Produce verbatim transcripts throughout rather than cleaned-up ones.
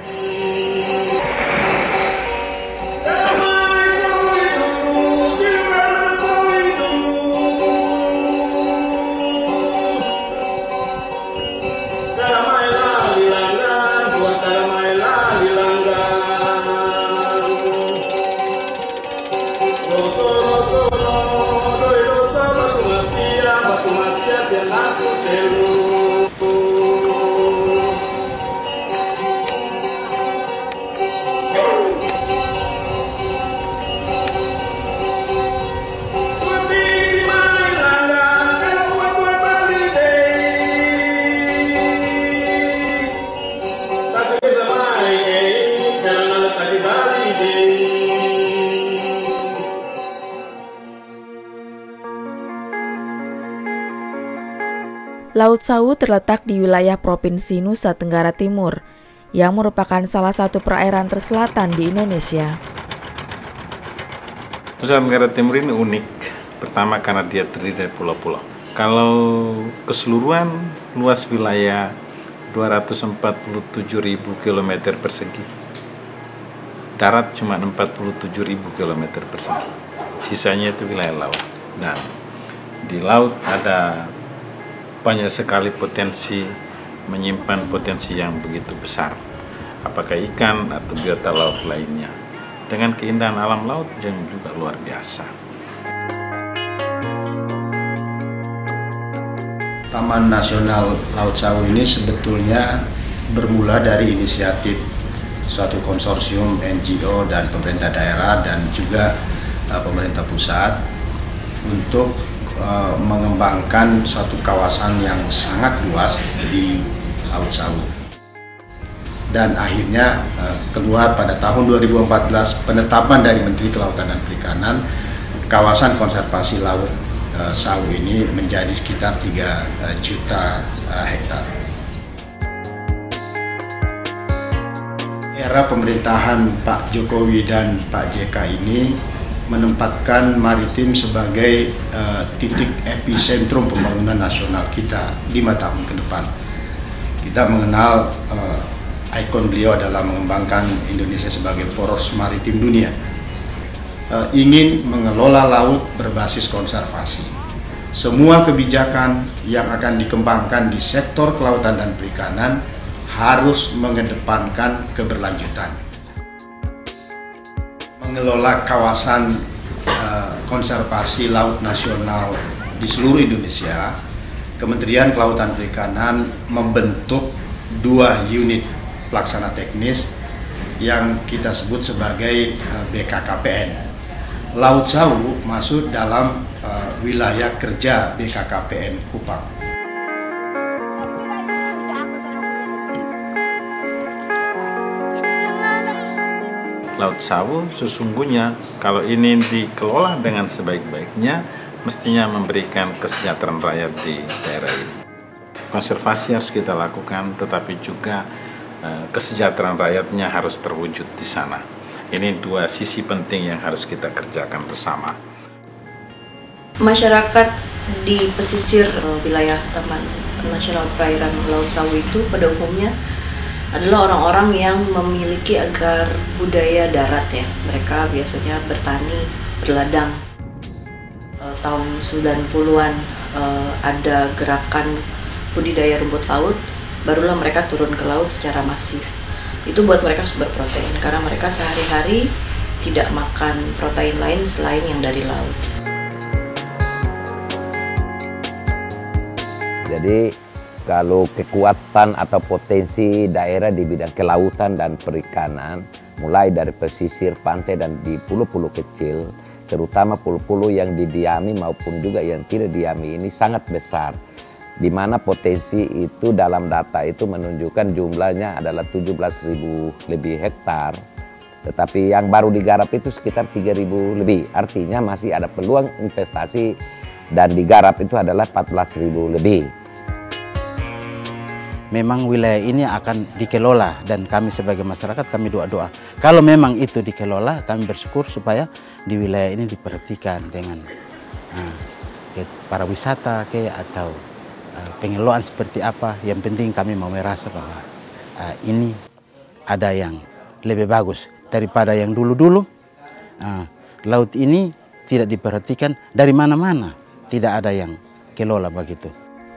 Laut Sawu terletak di wilayah Provinsi Nusa Tenggara Timur, yang merupakan salah satu perairan terselatan di Indonesia. Nusa Tenggara Timur ini unik, pertama karena dia terdiri dari pulau-pulau. Kalau keseluruhan luas wilayah dua ratus empat puluh tujuh ribu kilometer persegi, darat cuma empat puluh tujuh ribu kilometer persegi, sisanya itu wilayah laut. Dan di laut ada banyak sekali potensi, menyimpan potensi yang begitu besar, apakah ikan atau biota laut lainnya, dengan keindahan alam laut yang juga luar biasa. Taman Nasional Laut Sawu ini sebetulnya bermula dari inisiatif suatu konsorsium N G O dan pemerintah daerah dan juga uh, pemerintah pusat untuk Uh, mengembangkan suatu kawasan yang sangat luas di Laut Sawu. Dan akhirnya uh, keluar pada tahun dua ribu empat belas penetapan dari Menteri Kelautan dan Perikanan, kawasan konservasi Laut uh, Sawu ini menjadi sekitar tiga juta uh, hektar. Era pemerintahan Pak Jokowi dan Pak J K ini menempatkan maritim sebagai uh, titik epicentrum pembangunan nasional kita lima tahun ke depan. Kita mengenal uh, ikon beliau adalah mengembangkan Indonesia sebagai poros maritim dunia. Uh, ingin mengelola laut berbasis konservasi. Semua kebijakan yang akan dikembangkan di sektor kelautan dan perikanan harus mengedepankan keberlanjutan. Mengelola kawasan uh, konservasi laut nasional di seluruh Indonesia, Kementerian Kelautan Perikanan membentuk dua unit pelaksana teknis yang kita sebut sebagai uh, B K K P N. Laut Sawu masuk dalam uh, wilayah kerja B K K P N Kupang. Laut Sawu sesungguhnya kalau ini dikelola dengan sebaik-baiknya mestinya memberikan kesejahteraan rakyat di daerah ini. Konservasi harus kita lakukan, tetapi juga eh, kesejahteraan rakyatnya harus terwujud di sana. Ini dua sisi penting yang harus kita kerjakan bersama. Masyarakat di pesisir wilayah Taman Nasional Perairan Laut Sawu itu pada umumnya adalah orang-orang yang memiliki agar budaya darat ya. Mereka biasanya bertani, berladang. E, tahun sembilan puluhan e, ada gerakan budidaya rumput laut, barulah mereka turun ke laut secara masif. Itu buat mereka sumber protein, karena mereka sehari-hari tidak makan protein lain selain yang dari laut. Jadi kalau kekuatan atau potensi daerah di bidang kelautan dan perikanan, mulai dari pesisir pantai dan di pulau-pulau kecil, terutama pulau-pulau yang didiami maupun juga yang tidak didiami ini sangat besar. Di mana potensi itu dalam data itu menunjukkan jumlahnya adalah tujuh belas ribu lebih hektar. Tetapi yang baru digarap itu sekitar tiga ribu lebih. Artinya masih ada peluang investasi dan digarap itu adalah empat belas ribu lebih. Memang wilayah ini akan dikelola dan kami sebagai masyarakat kami doa-doa. Kalau memang itu dikelola, kami bersyukur supaya di wilayah ini diperhatikan dengan uh, para wisata ke atau uh, pengelolaan seperti apa. Yang penting kami mau merasa bahwa uh, ini ada yang lebih bagus daripada yang dulu-dulu. Nah, laut ini tidak diperhatikan dari mana-mana, tidak ada yang kelola begitu.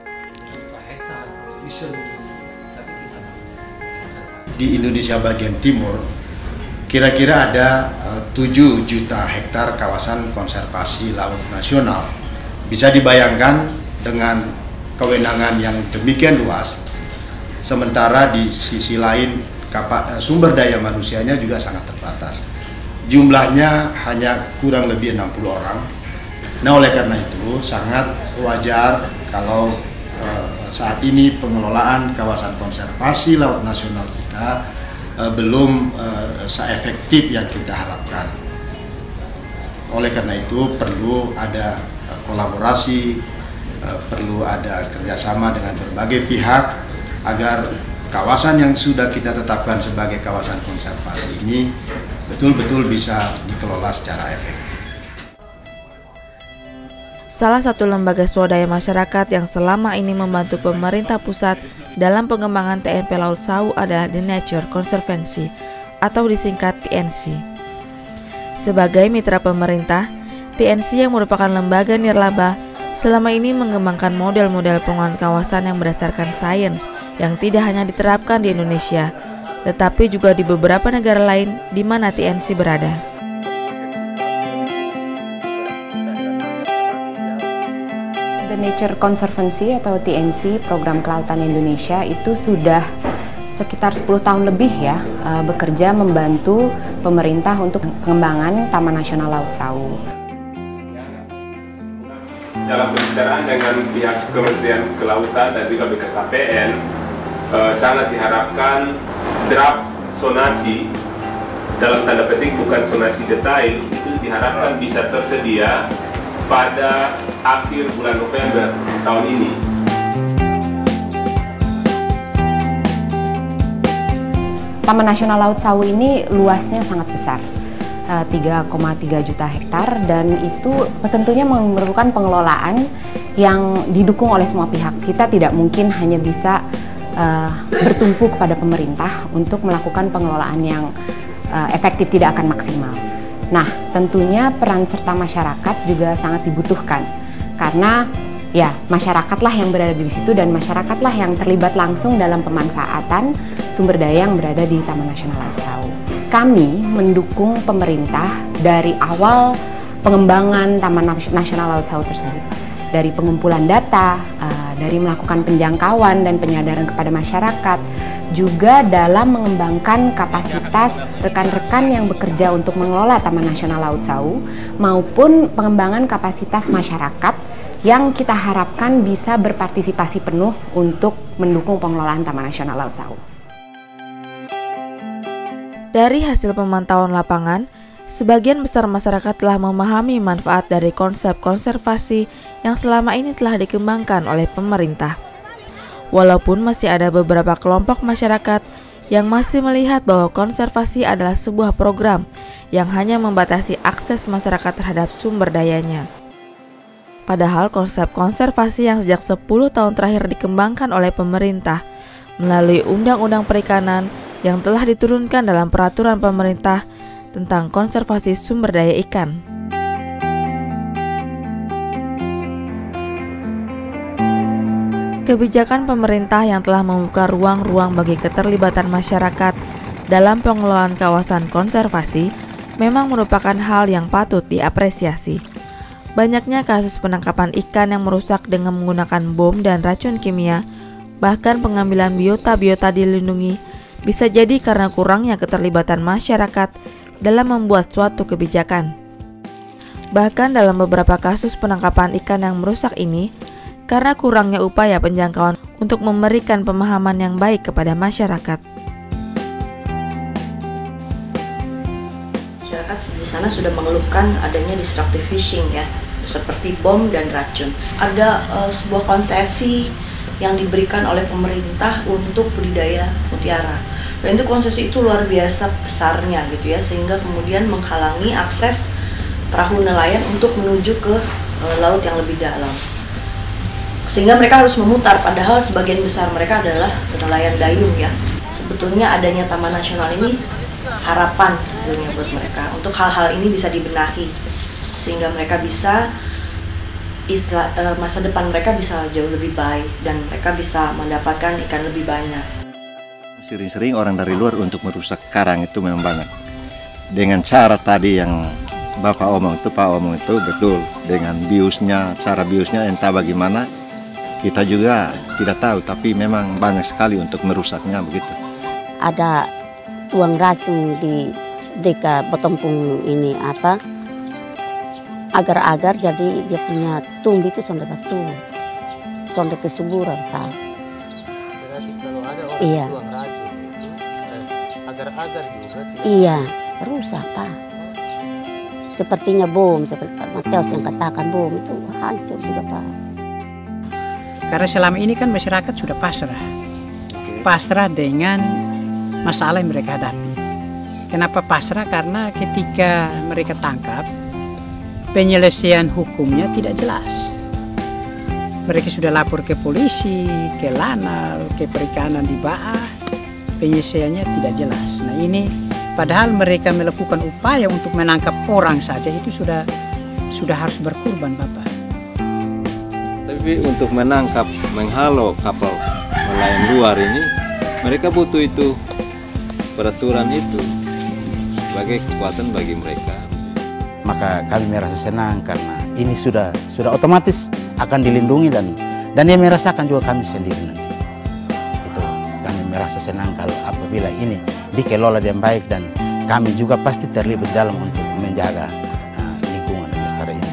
Di Indonesia bagian timur, kira-kira ada tujuh juta hektar kawasan konservasi laut nasional. Bisa dibayangkan dengan kewenangan yang demikian luas, sementara di sisi lain sumber daya manusianya juga sangat terbatas. Jumlahnya hanya kurang lebih enam puluh orang. Nah, oleh karena itu sangat wajar kalau eh, saat ini pengelolaan kawasan konservasi laut nasional kita eh, belum eh, seefektif yang kita harapkan. Oleh karena itu perlu ada eh, kolaborasi, eh, perlu ada kerjasama dengan berbagai pihak agar kawasan yang sudah kita tetapkan sebagai kawasan konservasi ini betul-betul bisa dikelola secara efektif. Salah satu lembaga swadaya masyarakat yang selama ini membantu pemerintah pusat dalam pengembangan T N P Laut Sawu adalah The Nature Conservancy atau disingkat T N C. Sebagai mitra pemerintah, T N C yang merupakan lembaga nirlaba selama ini mengembangkan model-model pengelolaan kawasan yang berdasarkan sains yang tidak hanya diterapkan di Indonesia, tetapi juga di beberapa negara lain di mana T N C berada. The Nature Conservancy atau T N C, Program Kelautan Indonesia, itu sudah sekitar sepuluh tahun lebih ya uh, bekerja membantu pemerintah untuk pengembangan Taman Nasional Laut Sawu. Dalam pembicaraan dengan pihak Kementerian Kelautan dan juga B K K P N, uh, sangat diharapkan draft sonasi, dalam tanda petik bukan sonasi detail, itu diharapkan bisa tersedia pada akhir bulan November tahun ini. Taman Nasional Laut Sawu ini luasnya sangat besar, tiga koma tiga juta hektar, dan itu tentunya memerlukan pengelolaan yang didukung oleh semua pihak. Kita tidak mungkin hanya bisa uh, bertumpu kepada pemerintah untuk melakukan pengelolaan yang uh, efektif, tidak akan maksimal. Nah, tentunya peran serta masyarakat juga sangat dibutuhkan, karena ya masyarakatlah yang berada di situ dan masyarakatlah yang terlibat langsung dalam pemanfaatan sumber daya yang berada di Taman Nasional Laut Sawu. Kami mendukung pemerintah dari awal pengembangan Taman Nasional Laut Sawu tersebut, dari pengumpulan data, uh, dari melakukan penjangkauan dan penyadaran kepada masyarakat, juga dalam mengembangkan kapasitas rekan-rekan yang bekerja untuk mengelola Taman Nasional Laut Sawu, maupun pengembangan kapasitas masyarakat yang kita harapkan bisa berpartisipasi penuh untuk mendukung pengelolaan Taman Nasional Laut Sawu. Dari hasil pemantauan lapangan, sebagian besar masyarakat telah memahami manfaat dari konsep konservasi yang selama ini telah dikembangkan oleh pemerintah. Walaupun masih ada beberapa kelompok masyarakat yang masih melihat bahwa konservasi adalah sebuah program yang hanya membatasi akses masyarakat terhadap sumber dayanya. Padahal konsep konservasi yang sejak sepuluh tahun terakhir dikembangkan oleh pemerintah melalui Undang-Undang Perikanan yang telah diturunkan dalam peraturan pemerintah tentang konservasi sumber daya ikan. Kebijakan pemerintah yang telah membuka ruang-ruang bagi keterlibatan masyarakat dalam pengelolaan kawasan konservasi memang merupakan hal yang patut diapresiasi. Banyaknya kasus penangkapan ikan yang merusak dengan menggunakan bom dan racun kimia, bahkan pengambilan biota-biota dilindungi, bisa jadi karena kurangnya keterlibatan masyarakat dalam membuat suatu kebijakan. Bahkan dalam beberapa kasus penangkapan ikan yang merusak ini, karena kurangnya upaya penjangkauan untuk memberikan pemahaman yang baik kepada masyarakat. Masyarakat di sana sudah mengeluhkan adanya disruptive fishing ya, seperti bom dan racun. Ada uh, sebuah konsesi yang diberikan oleh pemerintah untuk budidaya mutiara. Dan itu konsesi itu luar biasa besarnya gitu ya, sehingga kemudian menghalangi akses perahu nelayan untuk menuju ke uh, laut yang lebih dalam. Sehingga mereka harus memutar, padahal sebagian besar mereka adalah nelayan dayung ya. sebetulnya adanya Taman Nasional ini harapan sebetulnya buat mereka untuk hal-hal ini bisa dibenahi sehingga mereka bisa istilah, uh, masa depan mereka bisa jauh lebih baik dan mereka bisa mendapatkan ikan lebih banyak. Sering-sering orang dari luar untuk merusak karang itu memang banyak. Dengan cara tadi yang Bapak omong itu, Pak omong itu betul. Dengan biusnya, cara biusnya entah bagaimana, kita juga tidak tahu. Tapi memang banyak sekali untuk merusaknya begitu. Ada tuang racun di dekat Betompung ini apa? Agar-agar jadi dia punya tumbuh itu sampai batu, sampai kesuburan, Pak. Berarti kalau ada orang iya. tuang racun itu, eh, agar-agar juga tidak iya, rusak, Pak. Sepertinya bom, seperti Pak Mateus yang katakan bom itu hancur juga, Pak. Karena selama ini kan masyarakat sudah pasrah, pasrah dengan masalah yang mereka hadapi. Kenapa pasrah? Karena ketika mereka tangkap, penyelesaian hukumnya tidak jelas. Mereka sudah lapor ke polisi, ke Lanal, ke Perikanan di Baah, penyelesaiannya tidak jelas. Nah ini padahal mereka melakukan upaya untuk menangkap orang saja itu sudah sudah harus berkorban, Bapak. Tapi untuk menangkap, menghalau kapal nelayan luar ini, mereka butuh itu, peraturan itu sebagai kekuatan bagi mereka. Maka kami merasa senang karena ini sudah sudah otomatis akan dilindungi dan dan yang merasakan juga kami sendiri nanti. Itu kami merasa senang kalau apabila ini dikelola dengan baik dan kami juga pasti terlibat dalam untuk menjaga uh, lingkungan dan lestari ini.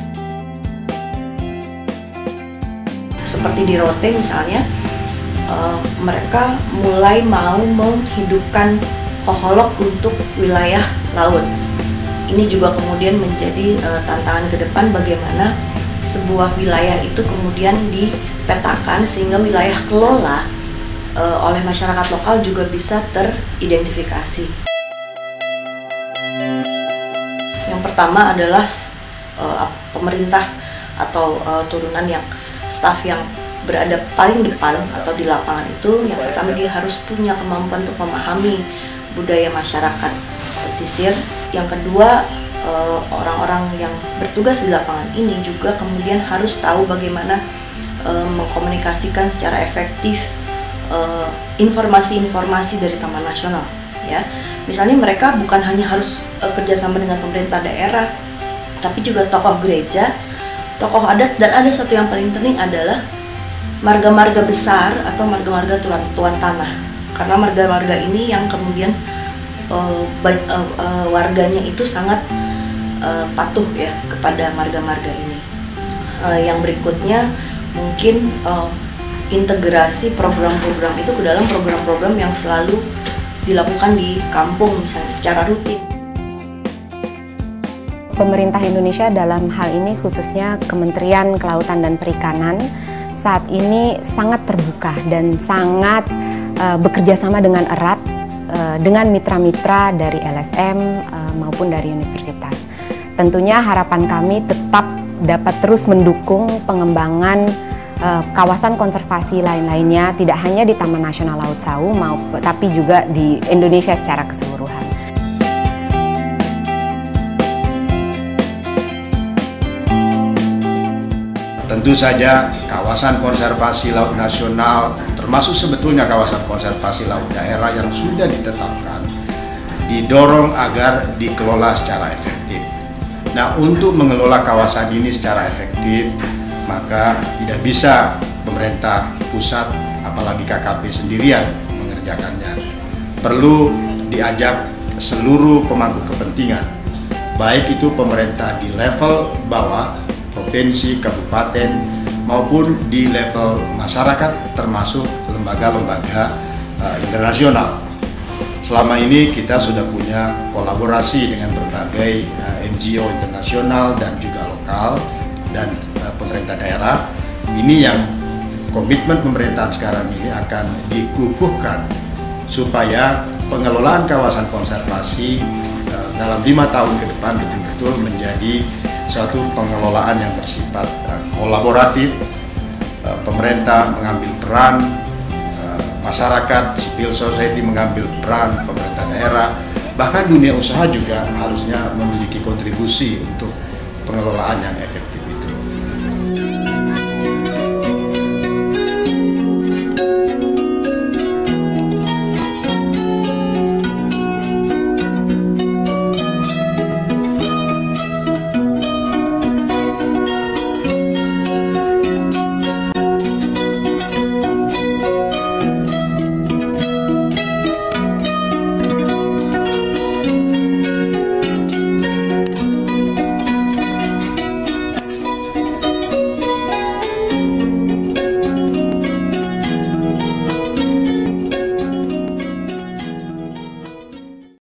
Seperti di Rote misalnya, uh, mereka mulai mau menghidupkan hoholok untuk wilayah laut. Ini juga kemudian menjadi uh, tantangan ke depan bagaimana sebuah wilayah itu kemudian dipetakan sehingga wilayah kelola uh, oleh masyarakat lokal juga bisa teridentifikasi. Yang pertama adalah uh, pemerintah atau uh, turunan yang staf yang berada paling depan atau di lapangan itu, yang pertama dia harus punya kemampuan untuk memahami budaya masyarakat pesisir. Yang kedua, orang-orang yang bertugas di lapangan ini juga kemudian harus tahu bagaimana uh, mengkomunikasikan secara efektif informasi-informasi uh, dari Taman Nasional. Ya, misalnya mereka bukan hanya harus uh, kerjasama dengan pemerintah daerah, tapi juga tokoh gereja, tokoh adat, dan ada satu yang paling penting adalah marga-marga besar atau marga-marga tuan, tuan tanah. Karena marga-marga ini yang kemudian Uh, baik, uh, uh, warganya itu sangat uh, patuh ya kepada marga-marga ini. Uh, yang berikutnya mungkin uh, integrasi program-program itu ke dalam program-program yang selalu dilakukan di kampung misalnya secara rutin. Pemerintah Indonesia dalam hal ini khususnya Kementerian Kelautan dan Perikanan saat ini sangat terbuka dan sangat uh, bekerja sama dengan erat dengan mitra-mitra dari L S M uh, maupun dari universitas. Tentunya harapan kami tetap dapat terus mendukung pengembangan uh, kawasan konservasi lain-lainnya, tidak hanya di Taman Nasional Laut Sawu, maupun, tapi juga di Indonesia secara keseluruhan. Tentu saja kawasan konservasi laut nasional termasuk sebetulnya kawasan konservasi laut daerah yang sudah ditetapkan didorong agar dikelola secara efektif. Nah, untuk mengelola kawasan ini secara efektif maka tidak bisa pemerintah pusat apalagi K K P sendirian mengerjakannya. Perlu diajak seluruh pemangku kepentingan, baik itu pemerintah di level bawah, provinsi, kabupaten, maupun di level masyarakat termasuk lembaga-lembaga uh, internasional. Selama ini kita sudah punya kolaborasi dengan berbagai uh, N G O internasional dan juga lokal dan uh, pemerintah daerah. Ini yang komitmen pemerintahan sekarang ini akan dikukuhkan supaya pengelolaan kawasan konservasi uh, dalam lima tahun ke depan betul-betul menjadi suatu pengelolaan yang bersifat uh, kolaboratif, uh, pemerintah mengambil peran uh, masyarakat, civil society mengambil peran, pemerintah daerah, bahkan dunia usaha juga harusnya memiliki kontribusi untuk pengelolaan yang efektif.